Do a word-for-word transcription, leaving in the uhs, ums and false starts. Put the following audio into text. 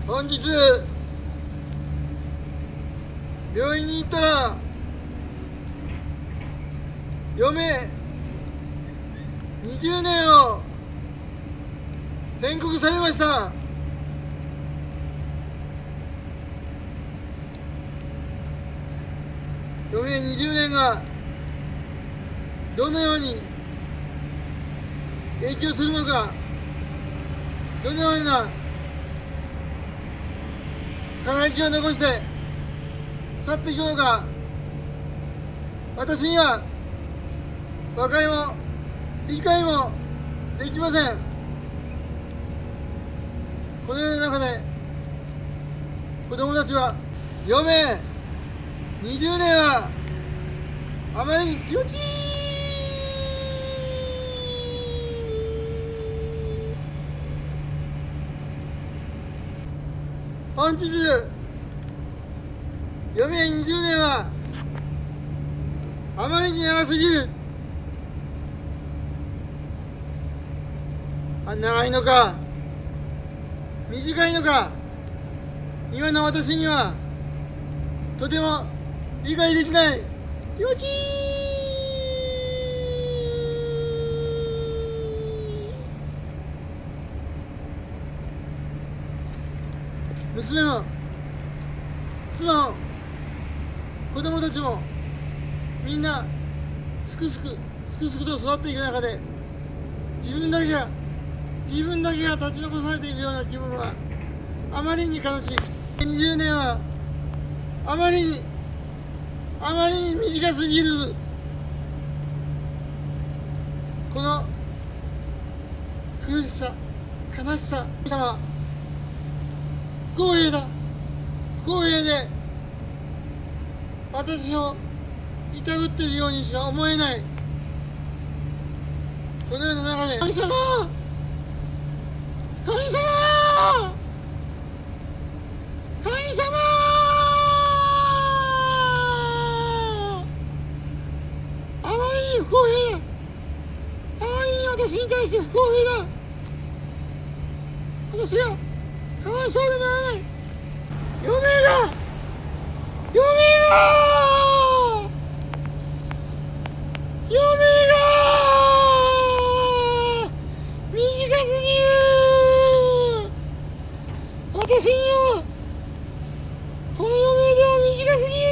本日病院に行ったら余命にじゅうねんを宣告されました。余命にじゅうねんがどのように影響するのか、どのような輝きを残して去っていくのか、私には和解も理解もできません。この世の中で子供たちは余命にじゅうねんはあまりに気持ちいい。本日余命にじゅうねんはあまりに長すぎる。あ、長いのか短いのか、今の私にはとても理解できない。気持ちいい。娘も妻も子供たちもみんなすくすくすくすくと育っていく中で、自分だけが自分だけが立ち残されていくような気分はあまりに悲しい。にじゅうねんはあまりにあまりに短すぎる。この苦しさ、悲しさ、様不公平だ、不公平で私をいたぶっているようにしか思えない。この世の中で神様、神様、神様、あまりに不公平だ、あまりに私に対して不公平だ。私がかわいそうでならない。余命が余命が余命が短すぎる。私にはこの余命では短すぎる。